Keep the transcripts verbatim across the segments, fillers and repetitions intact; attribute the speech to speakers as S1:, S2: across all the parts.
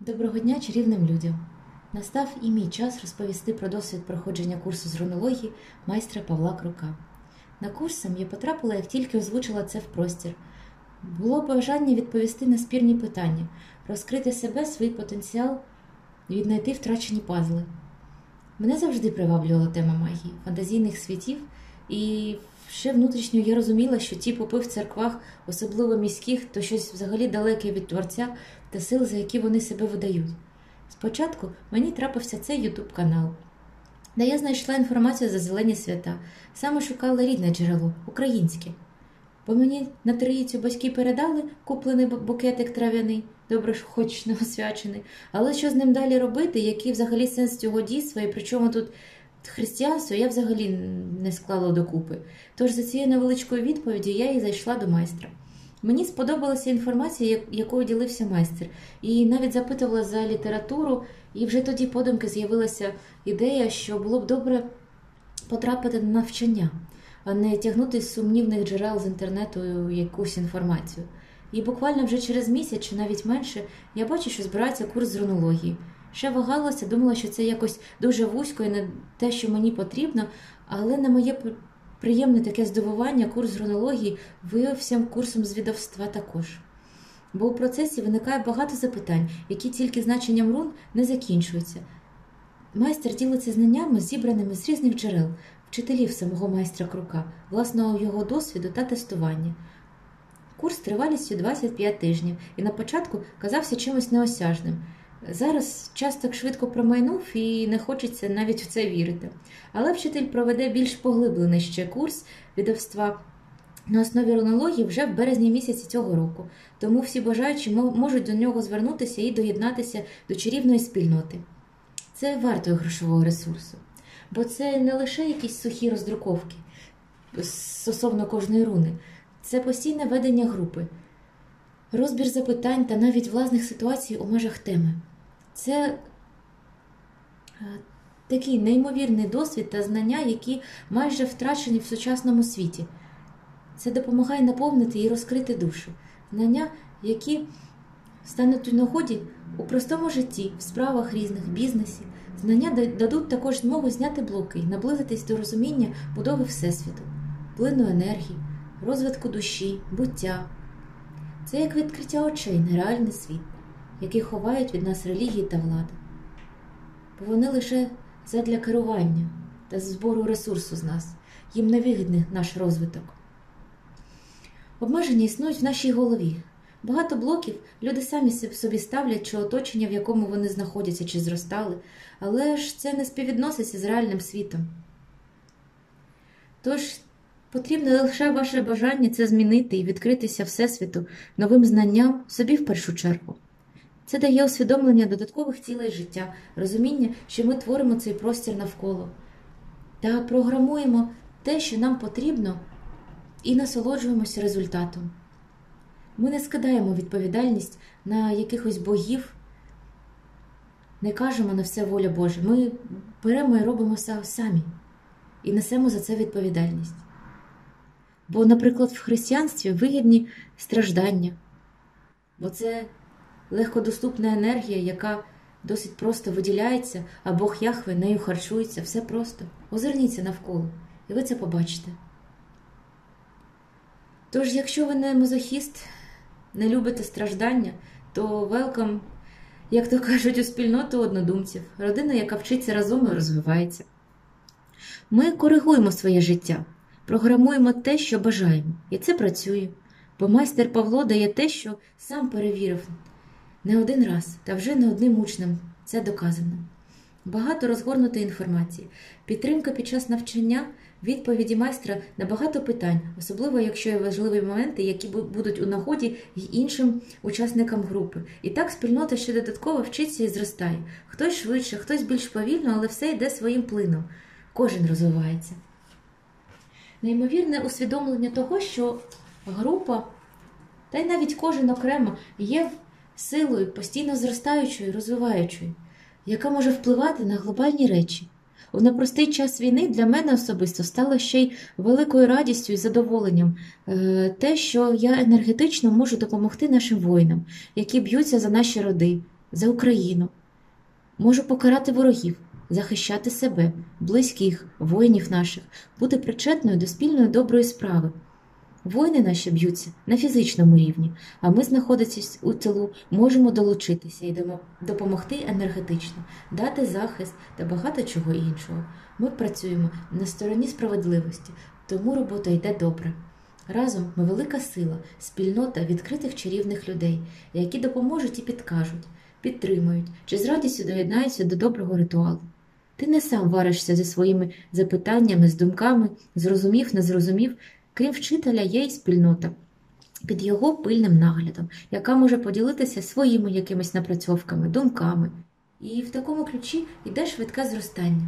S1: Доброго дня чарівним людям! Настав і мій час розповісти про досвід проходження курсу з рунології майстра Павла Крука. На курс сам я потрапила, як тільки озвучила це в простір. Було бажання відповісти на спірні питання, розкрити себе, свій потенціал, віднайти втрачені пазли. Мене завжди приваблювала тема магії, фантазійних світів, і ще внутрішньо я розуміла, що ті попи в церквах, особливо міських, то щось взагалі далеке від Творця та сил, за які вони себе видають. Спочатку мені трапився цей ютуб-канал, де я знайшла інформацію за зелені свята, саме шукала рідне джерело, українське. Бо мені на Троїцю батьки передали куплений букетик трав'яний, добре ж хоч не освячений, але що з ним далі робити, який взагалі сенс цього дійства, і причому тут християнство я взагалі не склала докупи. Тож за цією невеличкою відповіддю я і зайшла до майстра. Мені сподобалася інформація, якою ділився майстер, і навіть запитувала за літературу, і вже тоді подумки з'явилася ідея, що було б добре потрапити на навчання, а не тягнути з сумнівних джерел з інтернету якусь інформацію. І буквально вже через місяць, чи навіть менше, я бачу, що збирається курс з рунології. Ще вагалася, думала, що це якось дуже вузько і не те, що мені потрібно, але на моє приємне таке здивування курс з рунології виявився курсом з відовства також. Бо у процесі виникає багато запитань, які тільки значенням рун не закінчуються. Майстер ділиться знаннями, зібраними з різних джерел, вчителів самого майстра Крука, власного його досвіду та тестування. Курс тривалістю двадцять п'ять тижнів і на початку казався чимось неосяжним. Зараз час так швидко промайнув і не хочеться навіть в це вірити. Але вчитель проведе більш поглиблений ще курс відовства на основі рунології вже в березні місяці цього року. Тому всі бажаючі можуть до нього звернутися і доєднатися до чарівної спільноти. Це варто грошового ресурсу. Бо це не лише якісь сухі роздруковки стосовно кожної руни. Це постійне ведення групи, розбір запитань та навіть власних ситуацій у межах теми. Це такий неймовірний досвід та знання, які майже втрачені в сучасному світі. Це допомагає наповнити і розкрити душу. Знання, які стануть у нагоді у простому житті, в справах різних, бізнесі. Знання дадуть також змогу зняти блоки і наблизитись до розуміння будови Всесвіту, плину енергії, розвитку душі, буття. Це як відкриття очей на реальний світ, який ховають від нас релігії та влада. Бо вони лише задля керування та збору ресурсу з нас. Їм не вигідний наш розвиток. Обмеження існують в нашій голові. Багато блоків люди самі собі ставлять, чи оточення, в якому вони знаходяться, чи зростали, але ж це не співвідноситься з реальним світом. Тож, потрібне лише ваше бажання це змінити і відкритися Всесвіту новим знанням собі в першу чергу. Це дає усвідомлення додаткових цілей життя, розуміння, що ми творимо цей простір навколо. Та програмуємо те, що нам потрібно, і насолоджуємося результатом. Ми не скидаємо відповідальність на якихось богів, не кажемо на все воля Божа. Ми беремо і робимо самі. І несемо за це відповідальність. Бо, наприклад, в християнстві вигідні страждання. Бо це легкодоступна енергія, яка досить просто виділяється, а Бог Яхве нею харчується. Все просто. Озирніться навколо, і ви це побачите. Тож, якщо ви не мазохіст, не любите страждання, то welcome, як то кажуть, у спільноту однодумців, родина, яка вчиться разом і розвивається. Ми коригуємо своє життя, програмуємо те, що бажаємо, і це працює, бо майстер Павло дає те, що сам перевірив не один раз, та вже не одним учнем, це доказано. Багато розгорнутої інформації, підтримка під час навчання, відповіді майстра на багато питань, особливо якщо є важливі моменти, які будуть у нагоді й іншим учасникам групи. І так спільнота ще додатково вчиться і зростає. Хтось швидше, хтось більш повільно, але все йде своїм плином. Кожен розвивається. Неймовірне усвідомлення того, що група, та й навіть кожен окремо, є силою постійно зростаючою і розвиваючою, яка може впливати на глобальні речі. У непростий час війни для мене особисто стало ще й великою радістю і задоволенням те, що я енергетично можу допомогти нашим воїнам, які б'ються за наші роди, за Україну. Можу покарати ворогів, захищати себе, близьких, воїнів наших, бути причетною до спільної доброї справи. Воїни наші б'ються на фізичному рівні, а ми, знаходячись у тилу, можемо долучитися і допомогти енергетично, дати захист та багато чого іншого. Ми працюємо на стороні справедливості, тому робота йде добре. Разом ми велика сила, спільнота відкритих чарівних людей, які допоможуть і підкажуть, підтримують чи з радістю доєднаються до доброго ритуалу. Ти не сам варишся зі своїми запитаннями, з думками, зрозумів, не зрозумів. Крім вчителя, є й спільнота під його пильним наглядом, яка може поділитися своїми якимись напрацьовками, думками. І в такому ключі йде швидке зростання.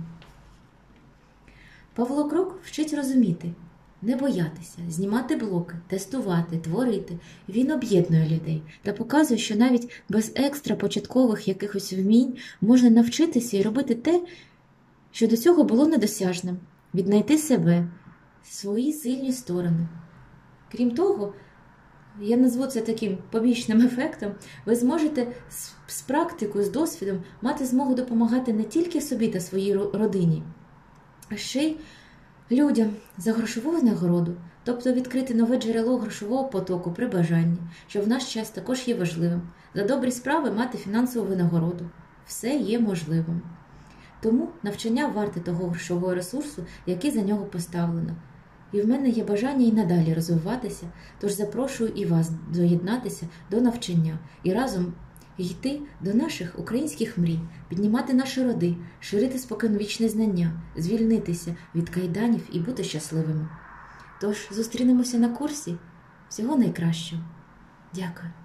S1: Павло Крок вчить розуміти, не боятися, знімати блоки, тестувати, творити. Він об'єднує людей та показує, що навіть без екстра початкових якихось вмінь можна навчитися і робити те, що до цього було недосяжним, віднайти себе, свої сильні сторони. Крім того, я назву це таким побічним ефектом, ви зможете з практикою, з досвідом мати змогу допомагати не тільки собі та своїй родині, а ще й людям за грошову винагороду, тобто відкрити нове джерело грошового потоку при бажанні, що в наш час також є важливим. За добрі справи мати фінансову винагороду. Все є можливим. Тому навчання варте того грошового ресурсу, який за нього поставлено. І в мене є бажання і надалі розвиватися, тож запрошую і вас доєднатися до навчання і разом йти до наших українських мрій, піднімати наші роди, ширити споконвічне знання, звільнитися від кайданів і бути щасливими. Тож зустрінемося на курсі. Всього найкращого. Дякую.